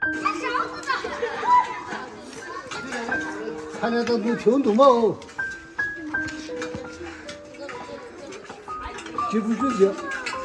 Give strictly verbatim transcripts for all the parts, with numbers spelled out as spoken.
看着都不听懂吗？记不住记。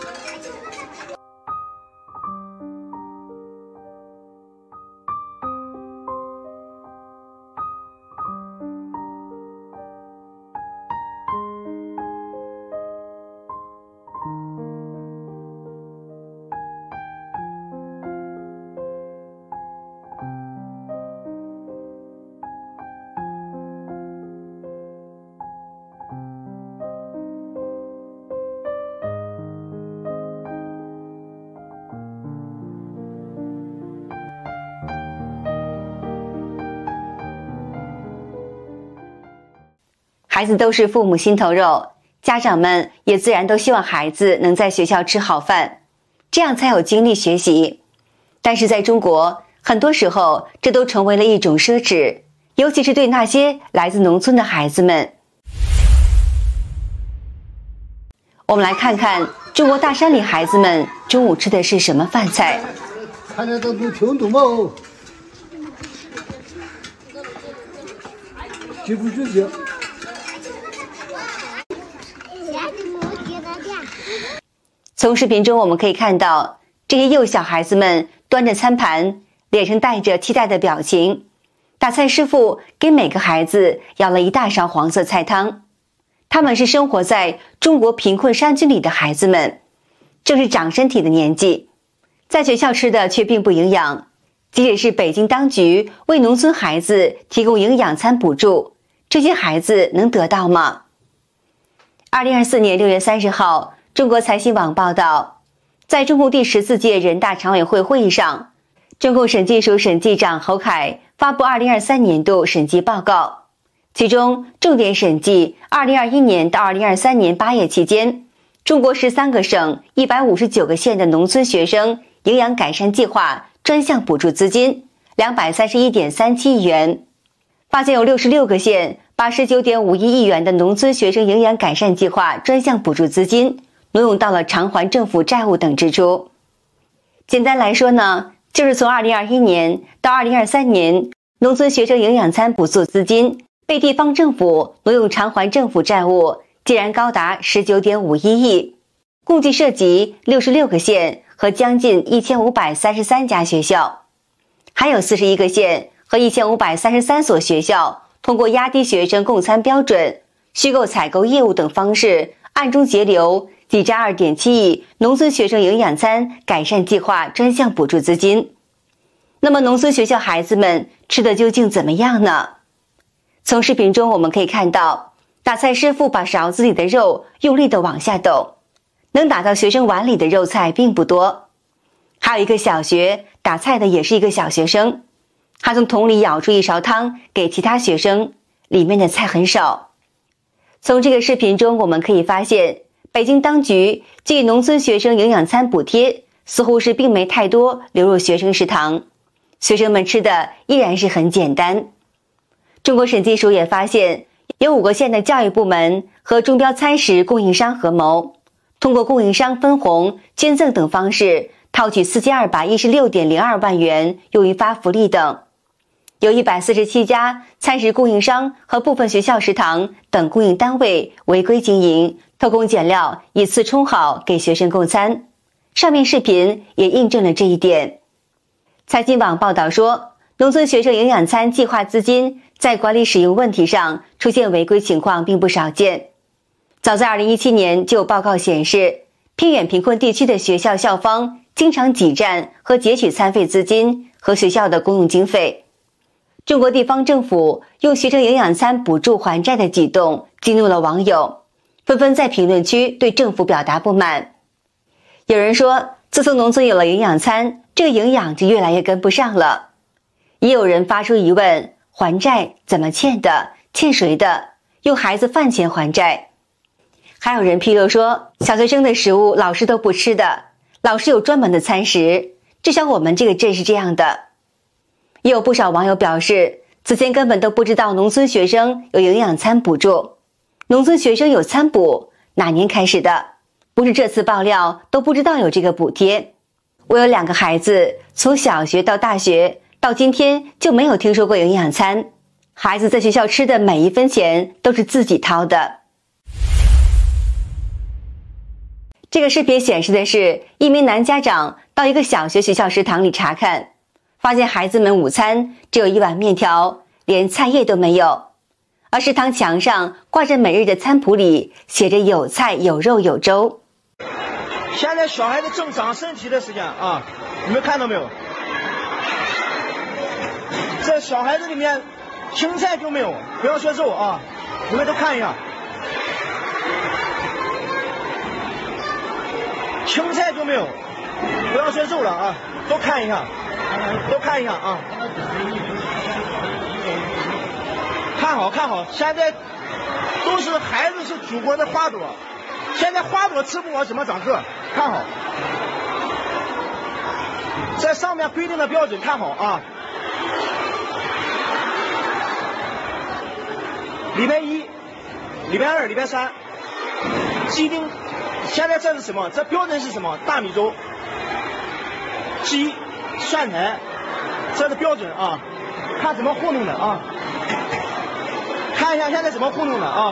孩子都是父母心头肉，家长们也自然都希望孩子能在学校吃好饭，这样才有精力学习。但是在中国，很多时候这都成为了一种奢侈，尤其是对那些来自农村的孩子们。我们来看看中国大山里孩子们中午吃的是什么饭菜。 看着都不听懂吗？记不住记。 从视频中我们可以看到，这些幼小孩子们端着餐盘，脸上带着期待的表情。打菜师傅给每个孩子舀了一大勺黄色菜汤。他们是生活在中国贫困山区里的孩子们，正是长身体的年纪，在学校吃的却并不营养。即使是北京当局为农村孩子提供营养餐补助，这些孩子能得到吗？二零二四年六月三十号，中国财新网报道，在中共第十四届人大常委会会议上，中共审计署审计长侯凯发布二零二三年度审计报告，其中重点审计二零二一年到二零二三年八月期间，中国十三个省一百五十九个县的农村学生营养改善计划专项补助资金两百三十一点三七亿元，发现有六十六个县把十九点五一亿元的农村学生营养改善计划专项补助资金挪用到了偿还政府债务等支出。简单来说呢，就是从二零二一年到二零二三年，农村学生营养餐补助资金被地方政府挪用偿还政府债务，竟然高达 十九点五一亿，共计涉及六十六个县和将近一千五百三十三家学校，还有四十一个县和一千五百三十三所学校通过压低学生供餐标准、虚构采购业务等方式，暗中截留挤占 二点七亿农村学生营养餐改善计划专项补助资金。那么农村学校孩子们吃的究竟怎么样呢？从视频中我们可以看到，打菜师傅把勺子里的肉用力地往下抖，能打到学生碗里的肉菜并不多。还有一个小学打菜的也是一个小学生，他从桶里舀出一勺汤给其他学生，里面的菜很少。从这个视频中我们可以发现，北京当局给予农村学生营养餐补贴似乎是并没太多流入学生食堂，学生们吃的依然是很简单。中国审计署也发现，有五个县的教育部门和中标餐食供应商合谋，通过供应商分红、捐赠等方式套取四千二百一十六点零二万元用于发福利等。有一百四十七家餐食供应商和部分学校食堂等供应单位违规经营，偷工减料，以次充好给学生供餐。上面视频也印证了这一点。财经网报道说，农村学生营养餐计划资金在管理使用问题上出现违规情况并不少见。早在二零一七年就有报告显示，偏远贫困地区的学校校方经常挤占和截取餐费资金和学校的公用经费。中国地方政府用学生营养餐补助还债的举动激怒了网友，纷纷在评论区对政府表达不满。有人说，自从农村有了营养餐，这个营养就越来越跟不上了。也有人发出疑问，还债怎么欠的？欠谁的？用孩子饭钱还债。还有人披露说，小学生的食物老师都不吃的，老师有专门的餐食，至少我们这个镇是这样的。也有不少网友表示，此前根本都不知道农村学生有营养餐补助。农村学生有餐补，哪年开始的？不是这次爆料都不知道有这个补贴。我有两个孩子， 从小学到大学，到今天就没有听说过营养餐。孩子在学校吃的每一分钱都是自己掏的。这个视频显示的是一名男家长到一个小学学校食堂里查看，发现孩子们午餐只有一碗面条，连菜叶都没有，而食堂墙上挂着每日的餐谱里写着有菜有肉有粥。 现在小孩子正长身体的时间啊，你们看到没有？这小孩子里面青菜就没有，不要说肉啊，你们都看一下，青菜就没有，不要说肉了啊，都看一下，都看一下啊，看好看好，现在都是孩子是祖国的花朵，现在花朵吃不饱怎么长个？看好，在上面规定的标准看好啊。礼拜一、礼拜二、礼拜三，既定。现在这是什么？这标准是什么？大米粥、鸡、蒜苔，这是标准啊。看怎么糊弄的啊？看一下现在怎么糊弄的啊？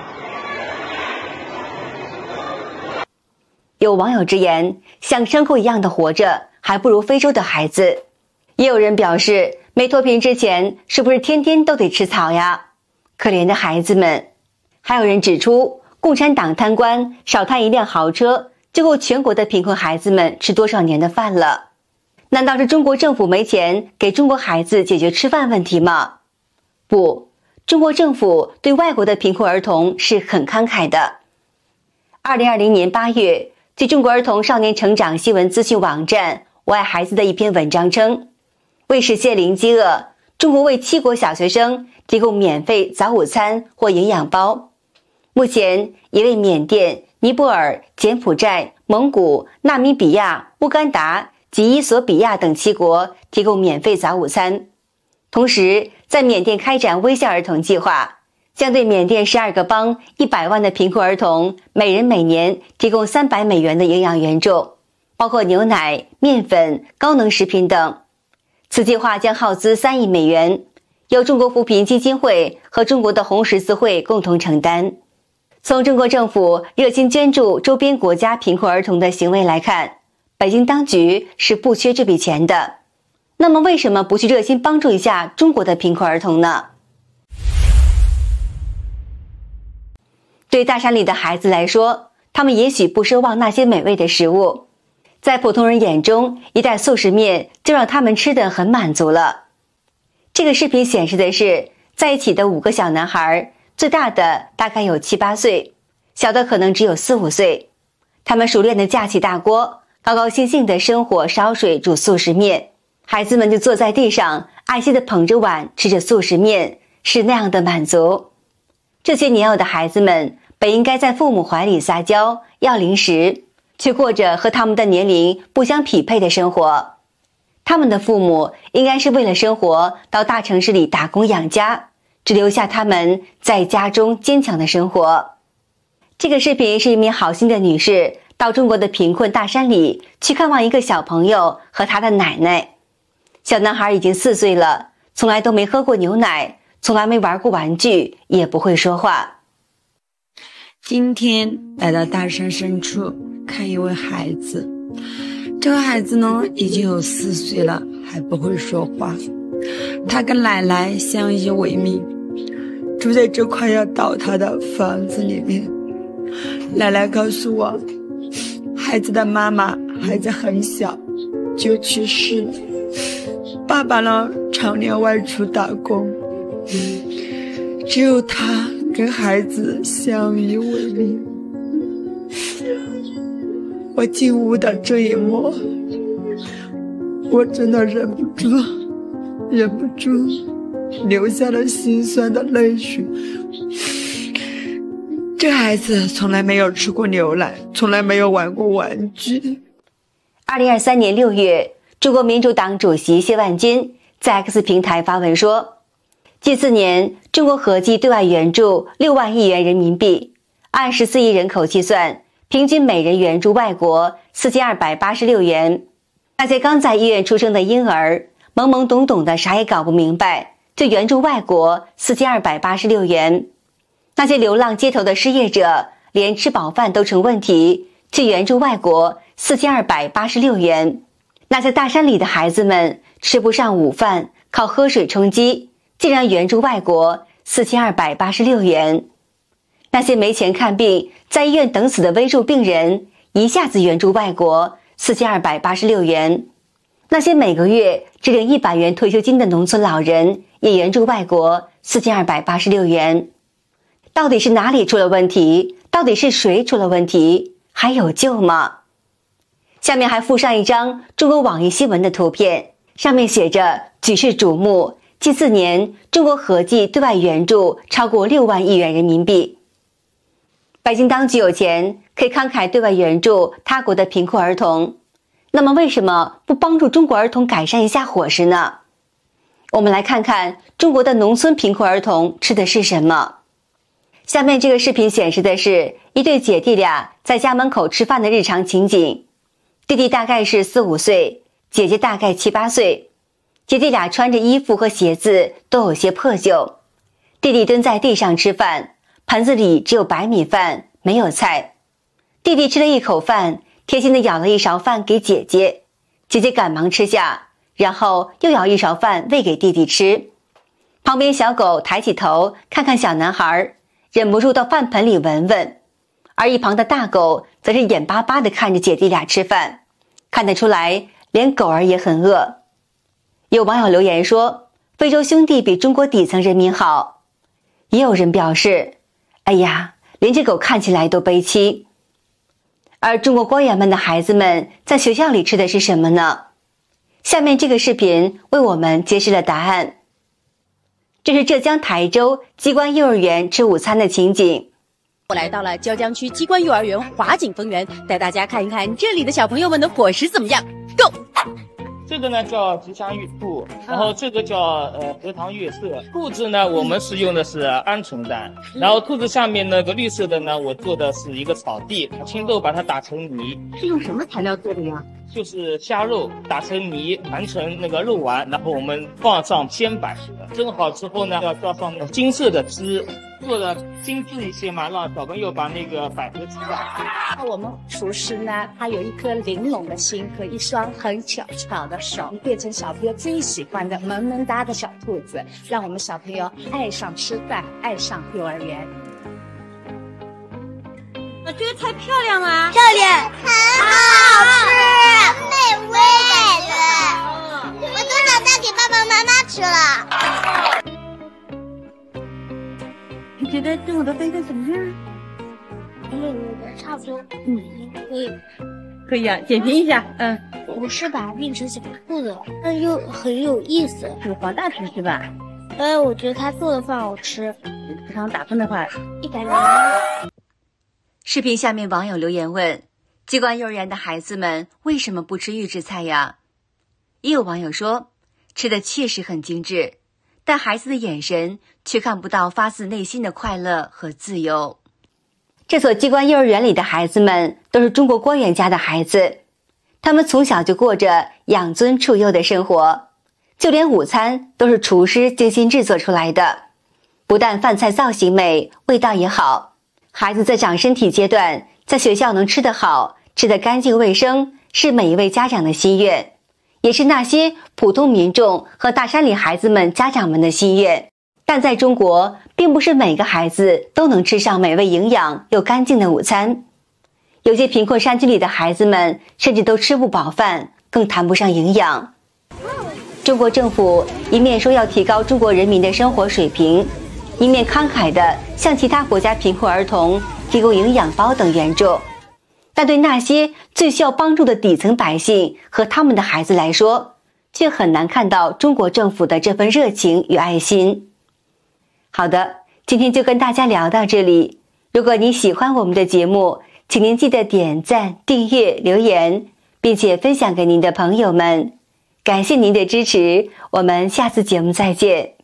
有网友直言，像牲口一样的活着，还不如非洲的孩子。也有人表示，没脱贫之前，是不是天天都得吃草呀？可怜的孩子们。还有人指出，共产党贪官少贪一辆豪车，就够全国的贫困孩子们吃多少年的饭了？难道是中国政府没钱给中国孩子解决吃饭问题吗？不，中国政府对外国的贫困儿童是很慷慨的。二零二零年八月，据中国儿童少年成长新闻资讯网站我爱孩子的一篇文章称，为实现零饥饿，中国为七国小学生提供免费早午餐或营养包。目前也为缅甸、尼泊尔、柬埔寨、蒙古、纳米比亚、乌干达及伊索比亚等七国提供免费早午餐。同时，在缅甸开展微笑儿童计划，将对缅甸十二个邦一百万的贫困儿童，每人每年提供三百美元的营养援助，包括牛奶、面粉、高能食品等。此计划将耗资三亿美元，由中国扶贫基金会和中国的红十字会共同承担。从中国政府热心捐助周边国家贫困儿童的行为来看，北京当局是不缺这笔钱的。那么为什么不去热心帮助一下中国的贫困儿童呢？对大山里的孩子来说，他们也许不奢望那些美味的食物，在普通人眼中，一袋速食面就让他们吃得很满足了。这个视频显示的是在一起的五个小男孩，最大的大概有七八岁，小的可能只有四五岁。他们熟练地架起大锅，高高兴兴地生火烧水煮速食面，孩子们就坐在地上，爱惜地捧着碗吃着速食面，是那样的满足。这些年幼的孩子们本应该在父母怀里撒娇要零食，却过着和他们的年龄不相匹配的生活。他们的父母应该是为了生活到大城市里打工养家，只留下他们在家中坚强的生活。这个视频是一名好心的女士到中国的贫困大山里去看望一个小朋友和他的奶奶。小男孩已经四岁了，从来都没喝过牛奶，从来没玩过玩具，也不会说话。 今天来到大山深处看一位孩子，这个孩子呢已经有四岁了，还不会说话。他跟奶奶相依为命，住在这块要倒塌的房子里面。奶奶告诉我，孩子的妈妈孩子很小就去世了，爸爸呢常年外出打工，只有他跟孩子相依为命。我进屋的这一幕，我真的忍不住忍不住流下了心酸的泪水。这孩子从来没有吃过牛奶，从来没有玩过玩具。 二零二三年六月，中国民主党主席谢万金在 X 平台发文说，近四年中国合计对外援助六万亿元人民币，按十四亿人口计算，平均每人援助外国四千二百八十六元。 那些刚在医院出生的婴儿，懵懵懂懂的啥也搞不明白，就援助外国四千二百八十六元。那些流浪街头的失业者，连吃饱饭都成问题，去援助外国四千二百八十六元。那些大山里的孩子们吃不上午饭，靠喝水充饥，竟然援助外国四千二百八十六元。那些没钱看病，在医院等死的危重病人，一下子援助外国四千二百八十六元。那些每个月只领一百元退休金的农村老人，也援助外国四千二百八十六元。到底是哪里出了问题？到底是谁出了问题？还有救吗？下面还附上一张中国网易新闻的图片，上面写着举世瞩目，近四年中国合计对外援助超过六万亿元人民币。北京当局有钱，可以慷慨对外援助他国的贫困儿童，那么为什么不帮助中国儿童改善一下伙食呢？我们来看看中国的农村贫困儿童吃的是什么。下面这个视频显示的是一对姐弟俩在家门口吃饭的日常情景。弟弟大概是四五岁，姐姐大概七八岁。姐弟俩穿着衣服和鞋子都有些破旧。弟弟蹲在地上吃饭，盘子里只有白米饭，没有菜。弟弟吃了一口饭，贴心地舀了一勺饭给姐姐，姐姐赶忙吃下，然后又舀一勺饭喂给弟弟吃。旁边小狗抬起头看看小男孩，忍不住到饭盆里闻闻，而一旁的大狗则是眼巴巴地看着姐弟俩吃饭，看得出来连狗儿也很饿。有网友留言说，非洲兄弟比中国底层人民好。也有人表示，哎呀，连这狗看起来都悲戚。而中国官员们的孩子们在学校里吃的是什么呢？下面这个视频为我们揭示了答案。这是浙江台州机关幼儿园吃午餐的情景。 我来到了椒江区机关幼儿园华景丰园，带大家看一看这里的小朋友们的伙食怎么样。Go！ 这个呢叫吉祥玉兔，然后这个叫呃荷塘月色。兔子呢，我们是用的是鹌鹑蛋，然后兔子下面那个绿色的呢，我做的是一个草地，青豆把它打成泥。 是用什么材料做的呀？ 就是虾肉打成泥，盘成那个肉丸，然后我们放上鲜白，蒸好之后呢，要浇上那种金色的汁，做的精致一些嘛，让小朋友把那个百合吃掉。 我们厨师呢，他有一颗玲珑的心和一双很小巧的手，变成小朋友最喜欢的萌萌哒的小兔子，让我们小朋友爱上吃饭，爱上幼儿园。 我觉得太漂亮了， 漂亮，很好吃，很美味的。我都想带给爸爸妈妈吃了。 你觉得跟我的杯子怎么样？ 嗯，差不多，嗯，可以。 可以啊，点评一下。嗯， 我是把它变成小兔子，但又很有意思。 是黄大厨是吧？ 哎，我觉得他做的饭好吃。 平常打分的话， 一百零。 视频下面网友留言问，机关幼儿园的孩子们为什么不吃预制菜呀？也有网友说，吃的确实很精致，但孩子的眼神却看不到发自内心的快乐和自由。这所机关幼儿园里的孩子们都是中国官员家的孩子，他们从小就过着养尊处优的生活，就连午餐都是厨师精心制作出来的，不但饭菜造型美，味道也好。孩子在长身体阶段，在学校能吃得好，吃得干净卫生，是每一位家长的心愿，也是那些普通民众和大山里孩子们家长们的心愿。但在中国，并不是每个孩子都能吃上美味营养又干净的午餐，有些贫困山区里的孩子们甚至都吃不饱饭，更谈不上营养。中国政府一面说要提高中国人民的生活水平，一面慷慨地向其他国家贫困儿童提供营养包等援助，但对那些最需要帮助的底层百姓和他们的孩子来说，却很难看到中国政府的这份热情与爱心。好的，今天就跟大家聊到这里。如果你喜欢我们的节目，请您记得点赞、订阅、留言，并且分享给您的朋友们。感谢您的支持，我们下次节目再见。